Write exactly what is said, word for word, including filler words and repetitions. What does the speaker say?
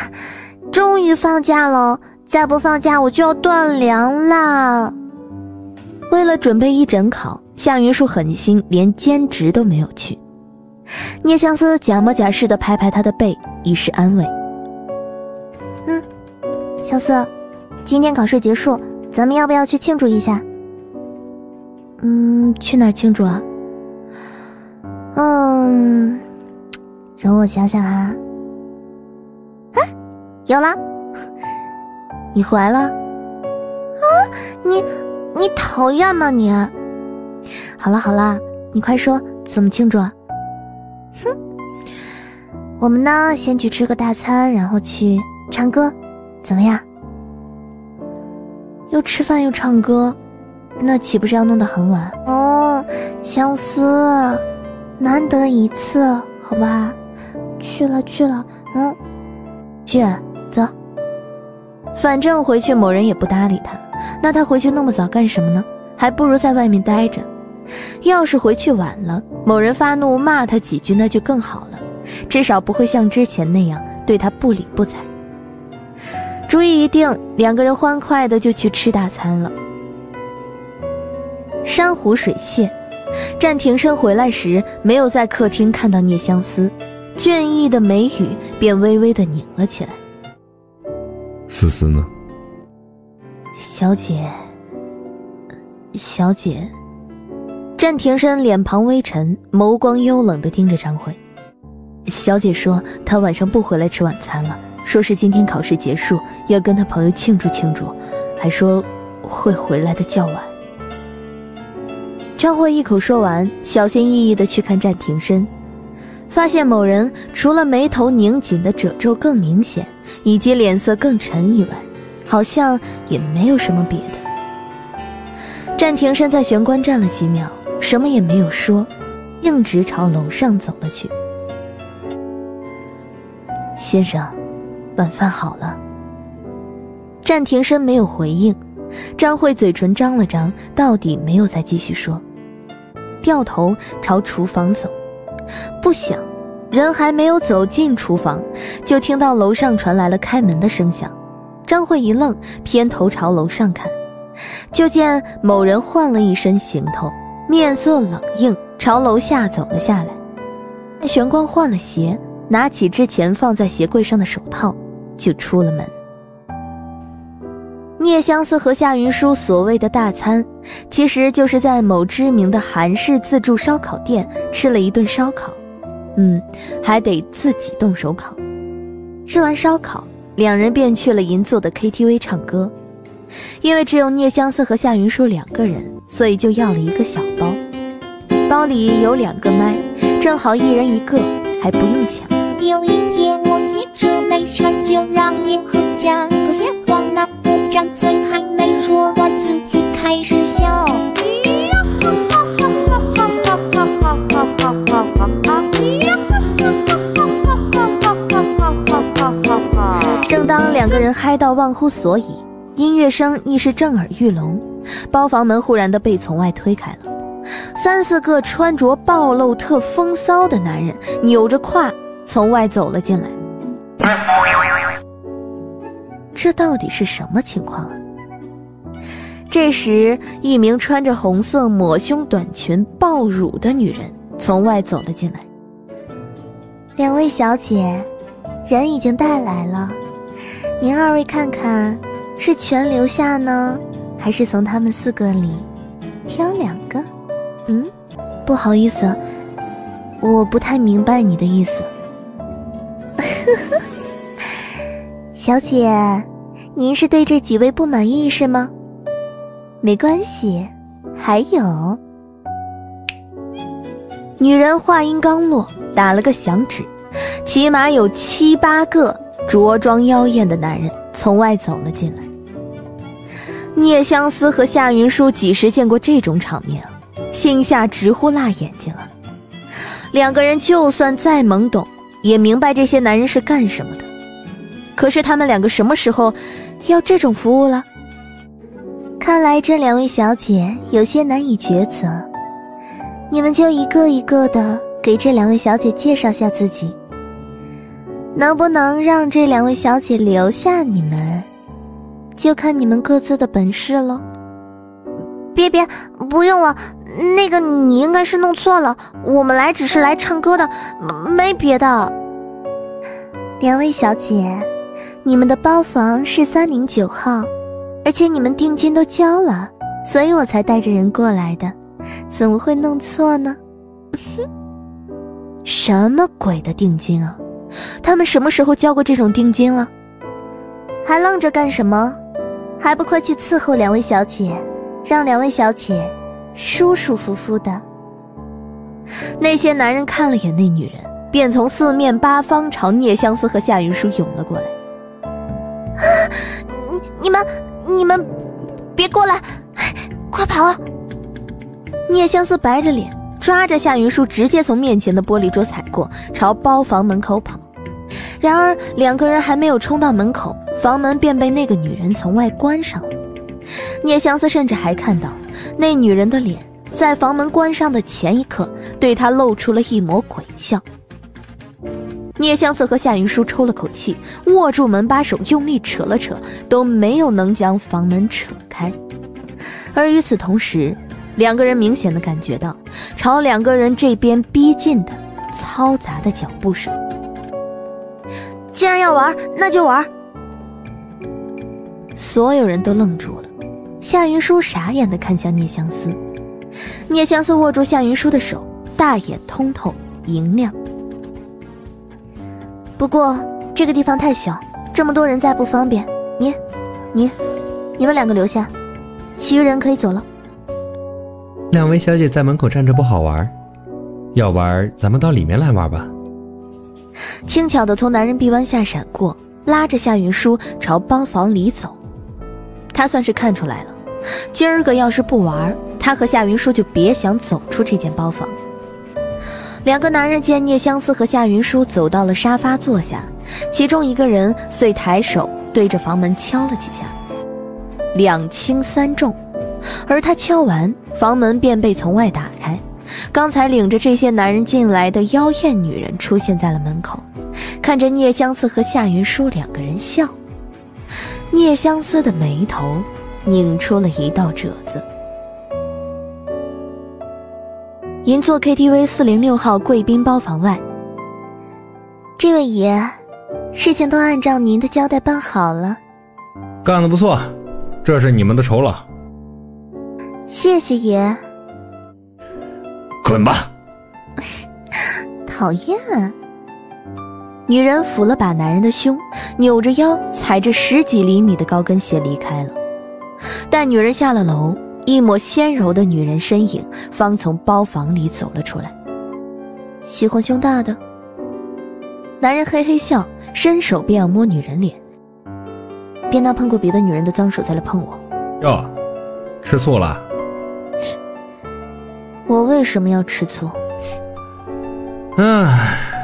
终于放假了，再不放假我就要断粮啦。为了准备一诊考，夏云舒狠心连兼职都没有去。聂相思假模假式地拍拍他的背，以示安慰。嗯，相思，今天考试结束，咱们要不要去庆祝一下？嗯，去哪儿庆祝啊？嗯，容我想想啊。啊，有了，你怀了？啊，你你讨厌吗你？好了好了，你快说怎么庆祝啊？哼，我们呢先去吃个大餐，然后去唱歌，怎么样？又吃饭又唱歌，那岂不是要弄得很晚？哦，相思，难得一次，好吧？去了去了，嗯，去，走。反正回去某人也不搭理他，那他回去那么早干什么呢？还不如在外面待着。要是回去晚了，某人发怒骂他几句，那就更好了，至少不会像之前那样对他不理不睬。主意一定，两个人欢快的就去吃大餐了。山湖水榭，战庭生回来时没有在客厅看到聂相思，倦意的眉宇便微微的拧了起来。 思思呢？ 小姐，小姐。战庭生脸庞微沉，眸光幽冷地盯着张慧。小姐说她晚上不回来吃晚餐了，说是今天考试结束，要跟她朋友庆祝庆祝，还说会回来的较晚。张慧一口说完，小心翼翼地去看战庭生，发现某人除了眉头拧紧的褶皱更明显，以及脸色更沉以外，好像也没有什么别的。战庭生在玄关站了几秒，什么也没有说，径直朝楼上走了去。先生，晚饭好了。战庭生没有回应，张慧嘴唇张了张，到底没有再继续说，掉头朝厨房走。不想人还没有走进厨房，就听到楼上传来了开门的声响。张慧一愣，偏头朝楼上看，就见某人换了一身行头，面色冷硬，朝楼下走了下来。玄关换了鞋，拿起之前放在鞋柜上的手套，就出了门。聂相思和夏云舒所谓的大餐，其实就是在某知名的韩式自助烧烤店吃了一顿烧烤，嗯，还得自己动手烤。吃完烧烤，两人便去了银座的 K T V 唱歌。因为只有聂相思和夏云舒两个人，所以就要了一个小包，包里有两个麦，正好一人一个，还不用抢。 有一天我写着没事就让银河家可些话那副张嘴还没说话自己开始笑。 正当两个人嗨到忘乎所以，音乐声亦是震耳欲聋，包房门忽然的被从外推开了，三四个穿着暴露特风骚的男人扭着胯从外走了进来。这到底是什么情况啊？这时一名穿着红色抹胸短裙爆乳的女人从外走了进来。 两位小姐，人已经带来了，您二位看看是全留下呢，还是从他们四个里挑两个？ 嗯，不好意思，我不太明白你的意思。 小姐，您是对这几位不满意是吗？没关系，还有。 女人话音刚落，打了个响指，起码有七八个着装妖艳的男人从外走了进来。聂相思和夏云舒几时见过这种场面啊，心下直呼辣眼睛啊。两个人就算再懵懂，也明白这些男人是干什么的，可是他们两个什么时候要这种服务了？ 看来这两位小姐有些难以抉择，你们就一个一个的给这两位小姐介绍下自己。 能不能让这两位小姐留下你们，就看你们各自的本事了。 别别，不用了，那个你应该是弄错了，我们来只是来唱歌的，没别的。 两位小姐，你们的包房是三零九号，而且你们定金都交了，所以我才带着人过来的，怎么会弄错呢？ 什么鬼的定金啊？他们什么时候交过这种定金了？ 还愣着干什么？还不快去伺候两位小姐，让两位小姐舒舒服服的。 那些男人看了眼那女人，便从四面八方朝聂相思和夏云舒涌了过来。 啊！你你们你们别过来，快跑啊！ 聂相思白着脸，抓着夏云舒直接从面前的玻璃桌踩过，朝包房门口跑。然而两个人还没有冲到门口，房门便被那个女人从外关上了。聂相思甚至还看到那女人的脸在房门关上的前一刻对他露出了一抹鬼笑。聂相思和夏云舒抽了口气，握住门把手用力扯了扯，都没有能将房门扯开。而与此同时，两个人明显的感觉到朝两个人这边逼近的嘈杂的脚步声。既然要玩，那就玩。所有人都愣住了，夏云舒傻眼地看向聂相思，聂相思握住夏云舒的手，大眼通透莹亮。 不过这个地方太小，这么多人在不方便，你你你们两个留下，其余人可以走了。 两位小姐在门口站着不好玩，要玩咱们到里面来玩吧。 轻巧地从男人臂弯下闪过，拉着夏云舒朝包房里走。他算是看出来了，今儿个要是不玩，他和夏云舒就别想走出这间包房。两个男人见聂相思和夏云舒走到了沙发坐下，其中一个人遂抬手对着房门敲了几下，两轻三重，而他敲完，房门便被从外打开。刚才领着这些男人进来的妖艳女人出现在了门口，看着聂相思和夏云舒两个人笑。聂相思的眉头拧出了一道褶子。银座 K T V 四零六号贵宾包房外， 这位爷，事情都按照您的交代办好了。 干得不错，这是你们的酬劳。 谢谢爷。 滚吧！ 讨厌。 女人抚了把男人的胸，扭着腰踩着十几厘米的高跟鞋离开了。待女人下了楼，一抹纤柔的女人身影方从包房里走了出来。喜欢胸大的？男人嘿嘿笑，伸手便要摸女人脸。别拿碰过别的女人的脏手再来碰我。 哟，吃醋了？ 我为什么要吃醋？ 唉。